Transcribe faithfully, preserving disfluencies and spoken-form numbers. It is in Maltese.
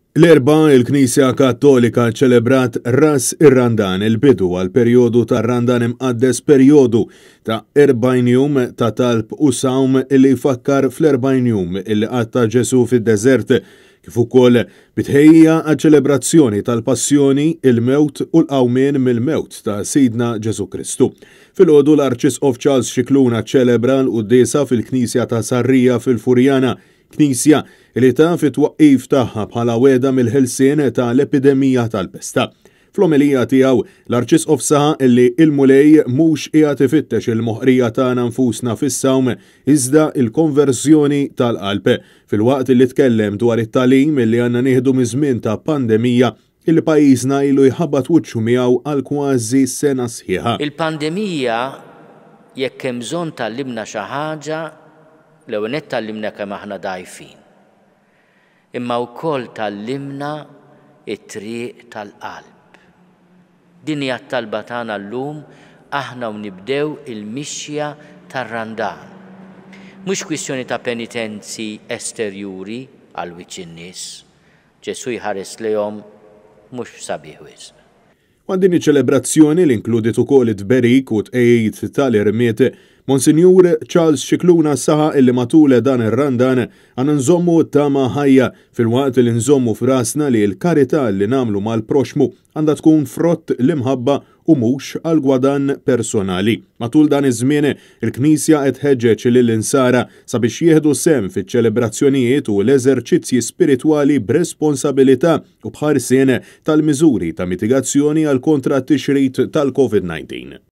L-erba' il-Knisja Kattolika ċelebrat Ras ir-Randan, il-bidu għal perjodu ta' Randan imqaddes perjodu ta' erbajn jum ta' talb u sawm illi jfakkar fl-erbajn jum illi qatta Ġesu fid-deżert, kif ukoll bitħejja għal ċelebrazzjoni tal-passjoni, il-mewt u l-qawmien mill-mewt ta' Sidna Ġesu Kristu. Fil-għodu l-Arċisqof Charles Scicluna ċelebra l-qudiesa fil-Knisja ta' Sarrija fil-Furjana, Knisja li ta' fit-twaqqif tagħha bħala weda mill-ħelsien ta' l-epidemija tal-pesta. Fl-omelija tiegħu l-Arċisqof saħa illi il-mulej mhux qiegħed ifittex il-moħqrija tagħna nfusna fis-sawm iżda il-konversjoni tal-qalb, filwaqt li tkellem dwar it-tagħlim illi għandna nieħdu miż-żmien ta' pandemija illi pajjiżna ilu jħabbat wiċċu miegħu għal kważi sena sħiħa. Il-pandemija jekk hemm bżonn tallimna xi ħaġa l-ewwel tallimna kemm aħna dgħajfin. Imma wkoll tallimna it-triq tal-qalb. Din hija t-talba tagħna llum aħna nibdew il-mixja tar-Randan. Mhux kwistjoni ta' penitenzi esterjuri għal wiċċ in-nies. Ġesu jħares lejhom mhux sabiħ wisq. Għal din iċ-ċelebrazzjoni li inkludit ukoll it-tberik u tqejjid tal-irmiet, Monsinjur Charles Scicluna saħa illi matul dan ir-Randan għandna nżommu t-tama ħajja filwaqt li nżommu f'rasna li l-karità li nagħmlu mal-proxmu għandha tkun frott l-imħabba u mhux għal gwadan personali. Matul dan iż-żmien il-Knisja qed tħeġġeġ lill-insara sabiex jieħdu sehem fiċ-ċelebrazzjonijiet u l-eżerċizzji spiritwali b'responsabilità u bħarsien tal-miżuri ta' mitigazzjoni għal kontra t-tixrid tal-COVID nineteen.